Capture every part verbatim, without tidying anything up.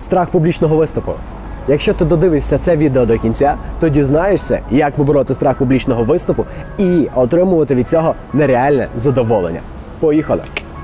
Страх публічного виступу. Якщо ти додивишся це відео до кінця, то дізнаєшся, як побороти страх публічного виступу і отримувати від цього нереальне задоволення. Поїхали!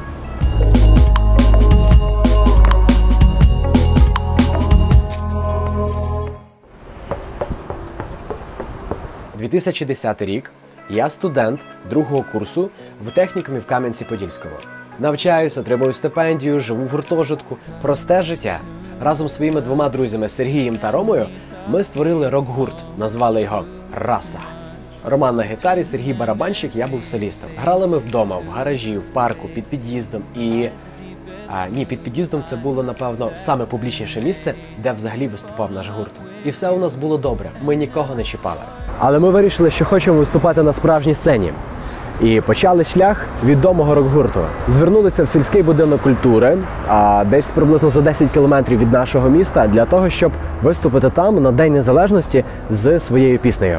дві тисячі десятий рік. Я студент другого курсу в технікумі в Кам'янці-Подільському. Навчаюсь, отримую стипендію, живу в гуртожитку. Просте життя. Разом з своїми двома друзями Сергієм та Ромою ми створили рок-гурт. Назвали його «Раса». Роман на гітарі, Сергій барабанщик, я був солістом. Грали ми вдома, в гаражі, в парку, під під'їздом і... А, ні, під під'їздом це було, напевно, саме публічніше місце, де взагалі виступав наш гурт. І все у нас було добре, ми нікого не чіпали. Але ми вирішили, що хочемо виступати на справжній сцені. І почали шлях відомого рок-гурту. Звернулися в сільський будинок культури, а десь приблизно за десять кілометрів від нашого міста, для того, щоб виступити там на День Незалежності з своєю піснею.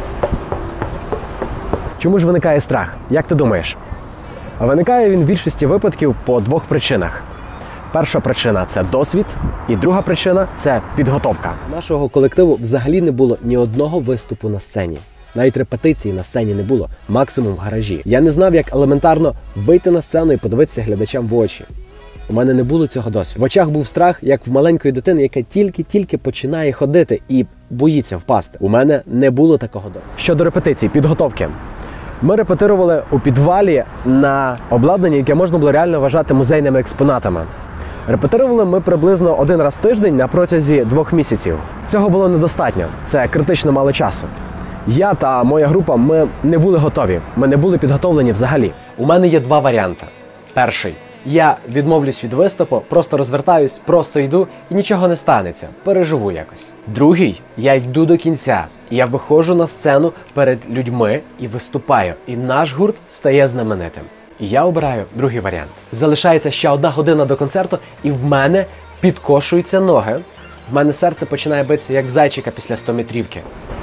Чому ж виникає страх? Як ти думаєш? Виникає він в більшості випадків по двох причинах. Перша причина – це досвід, і друга причина – це підготовка. У нашого колективу взагалі не було ні одного виступу на сцені. Навіть репетиції на сцені не було, максимум в гаражі. Я не знав, як елементарно вийти на сцену і подивитися глядачам в очі. У мене не було цього досвіду. В очах був страх, як в маленької дитини, яка тільки-тільки починає ходити і боїться впасти. У мене не було такого досвіду. Щодо репетицій, підготовки. Ми репетирували у підвалі на обладнанні, яке можна було реально вважати музейними експонатами. Репетирували ми приблизно один раз в тиждень на протязі двох місяців. Цього було недостатньо, це критично мало часу. Я та моя група, ми не були готові, ми не були підготовлені взагалі. У мене є два варіанти. Перший. Я відмовлюсь від виступу, просто розвертаюсь, просто йду і нічого не станеться, переживу якось. Другий. Я йду до кінця, я виходжу на сцену перед людьми і виступаю, і наш гурт стає знаменитим. І я обираю другий варіант. Залишається ще одна година до концерту, і в мене підкошуються ноги. В мене серце починає битися, як в зайчика після стометрівки.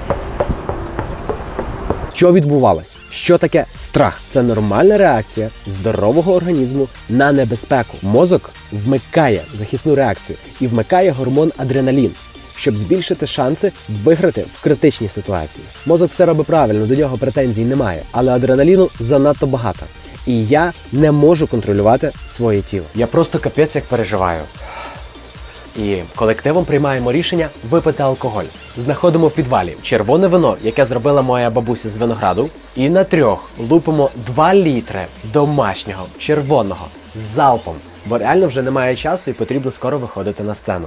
Що відбувалось? Що таке страх? Це нормальна реакція здорового організму на небезпеку. Мозок вмикає захисну реакцію і вмикає гормон адреналін, щоб збільшити шанси виграти в критичній ситуації. Мозок все робить правильно, до нього претензій немає, але адреналіну занадто багато. І я не можу контролювати своє тіло. Я просто капець як переживаю. І колективом приймаємо рішення випити алкоголь. Знаходимо в підвалі червоне вино, яке зробила моя бабуся з винограду. І на трьох лупимо два літри домашнього, червоного, з залпом. Бо реально вже немає часу і потрібно скоро виходити на сцену.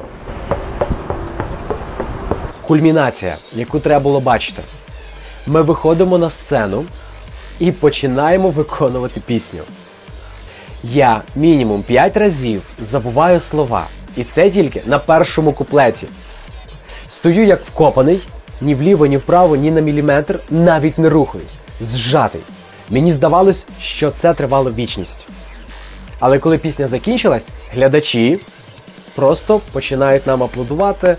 Кульмінація, яку треба було бачити. Ми виходимо на сцену і починаємо виконувати пісню. Я мінімум п'ять разів забуваю слова. І це тільки на першому куплеті. Стою як вкопаний, ні вліво, ні вправо, ні на міліметр, навіть не рухаюсь. Зжатий. Мені здавалось, що це тривало вічність. Але коли пісня закінчилась, глядачі просто починають нам аплодувати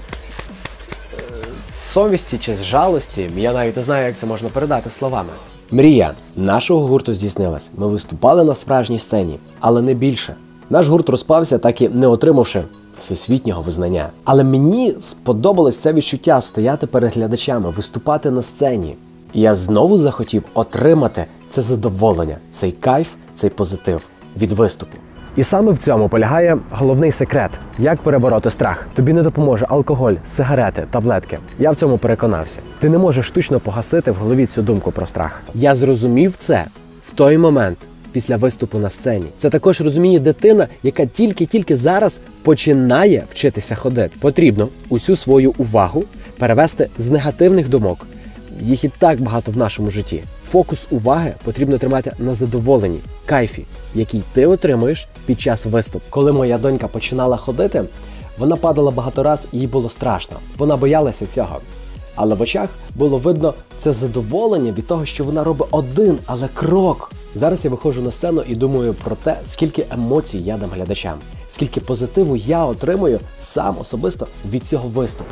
з совісті чи з жалості. Я навіть не знаю, як це можна передати словами. Мрія нашого гурту здійснилась. Ми виступали на справжній сцені, але не більше. Наш гурт розпався, так і не отримавши всесвітнього визнання. Але мені сподобалось це відчуття стояти перед глядачами, виступати на сцені. І я знову захотів отримати це задоволення, цей кайф, цей позитив від виступу. І саме в цьому полягає головний секрет, як перебороти страх. Тобі не допоможе алкоголь, сигарети, таблетки. Я в цьому переконався. Ти не можеш штучно погасити в голові цю думку про страх. Я зрозумів це в той момент, після виступу на сцені. Це також розуміє дитина, яка тільки-тільки зараз починає вчитися ходити. Потрібно усю свою увагу перевести з негативних думок. Їх і так багато в нашому житті. Фокус уваги потрібно тримати на задоволенні, кайфі, який ти отримуєш під час виступу. Коли моя донька починала ходити, вона падала багато раз і їй було страшно. Вона боялася цього. Але в очах було видно це задоволення від того, що вона робить один, але крок. Зараз я виходжу на сцену і думаю про те, скільки емоцій я дам глядачам, скільки позитиву я отримую сам особисто від цього виступу.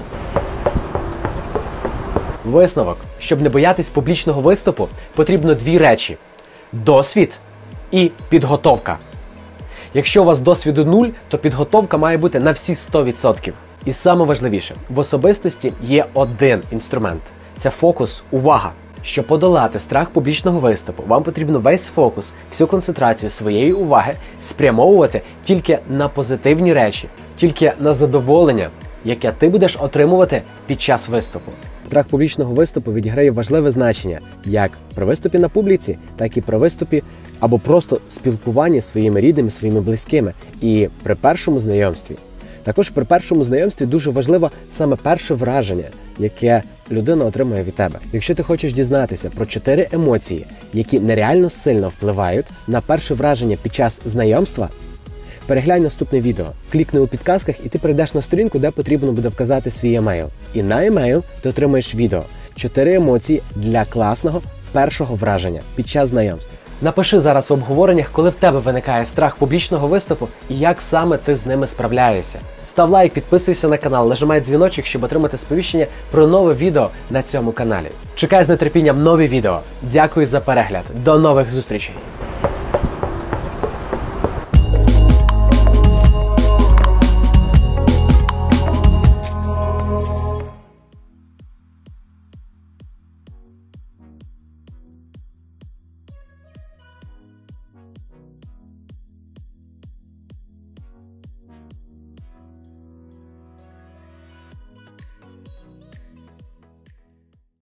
Висновок. Щоб не боятись публічного виступу, потрібно дві речі – досвід і підготовка. Якщо у вас досвіду нуль, то підготовка має бути на всі сто відсотків. І саме важливіше, в особистості є один інструмент – це фокус, увага. Щоб подолати страх публічного виступу, вам потрібно весь фокус, всю концентрацію своєї уваги спрямовувати тільки на позитивні речі, тільки на задоволення, яке ти будеш отримувати під час виступу. Страх публічного виступу відіграє важливе значення як при виступі на публіці, так і при виступі або просто спілкуванні зі своїми рідними, своїми близькими і при першому знайомстві. Також при першому знайомстві дуже важливо саме перше враження, яке людина отримує від тебе. Якщо ти хочеш дізнатися про чотири емоції, які нереально сильно впливають на перше враження під час знайомства, переглянь наступне відео, клікни у підказках і ти перейдеш на сторінку, де потрібно буде вказати свій емейл. І на емейл ти отримаєш відео чотири емоції для класного першого враження під час знайомства. Напиши зараз в обговореннях, коли в тебе виникає страх публічного виступу і як саме ти з ними справляєшся. Став лайк, підписуйся на канал, нажимай дзвіночок, щоб отримати сповіщення про нове відео на цьому каналі. Чекаю з нетерпінням нові відео. Дякую за перегляд. До нових зустрічей!